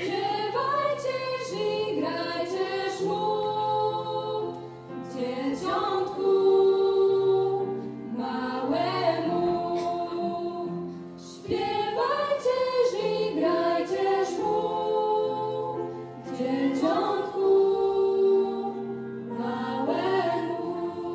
Śpiewajcie, żegnajcie mu, dzieciątku małemu. Śpiewajcie, żegnajcie mu, dzieciątku małemu.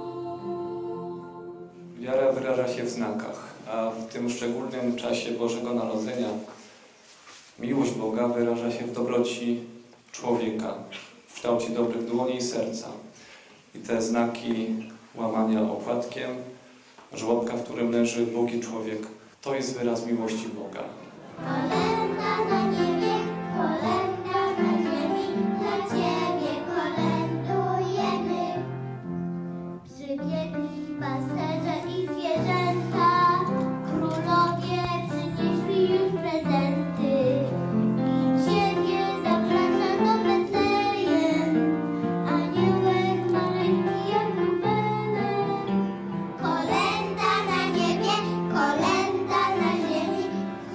Wiara wyraża się w znakach, a w tym szczególnym czasie Bożego Narodzenia miłość Boga wyraża się w dobroci człowieka, w kształcie dobrych dłoni i serca. I te znaki łamania opłatkiem, żłobka, w którym leży Bóg i człowiek, to jest wyraz miłości Boga. Kolęda na niebie, kolęda na ziemi, dla Ciebie kolędujemy. Przybiegli pasterze i zwierzęta, królowie przynieśli już prezenty. I Ciebie zaprasza do Betlejem, aniołek maleńki jak rubelek. Kolęda na niebie, kolęda na ziemi,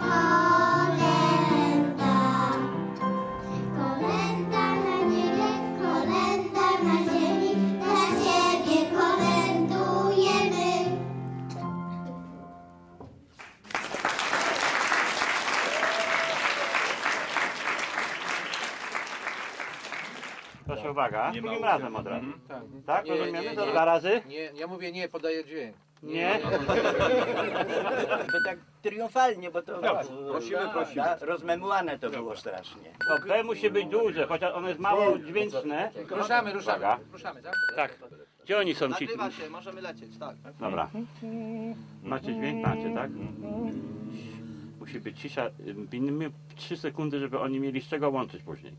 kolęda. Kolęda na niebie, kolęda na ziemi, dla Ciebie kolędujemy. Proszę uwaga, drugim razem od razu. Tak, Nie, rozumiemy? nie, To nie. 2 razy? Nie, ja mówię nie, podaję dźwięk. Nie? To tak triumfalnie, bo to prosimy. rozmemłane to było strasznie. To B musi być duże, chociaż ono jest mało dźwięczne. Ruszamy, Uwaga. ruszamy, tak? Tak. Gdzie oni są ci? Nagrywa się, możemy lecieć, tak. Dobra. Macie dźwięk? Macie, tak? Musi być cisza. Minimum 3 sekundy, żeby oni mieli z czego łączyć później.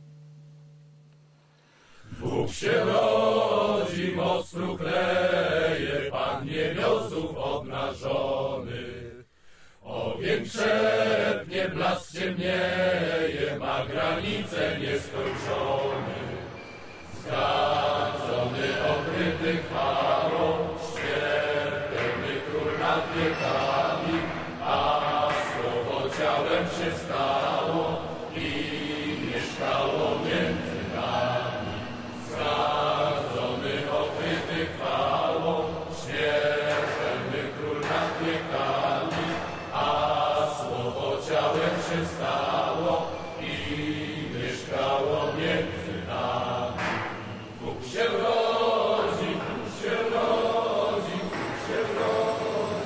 Bóg się rodzi, moc chleje, Pan niebiosów obnażony. Ogień krzepnie, blask ciemnieje, ma granice nieskończone. Zgadzony, okryty chwałą, śmiertelny król nad wiekami, a słowo ciałem się stało i mieszkało między nami. Zgadzony, okryty chwałą, śmiertelny król nad wiekami, a słowo ciałem się stało i mieszkało między nami. Bóg się rodzi, Bóg się rodzi, Bóg się rodzi.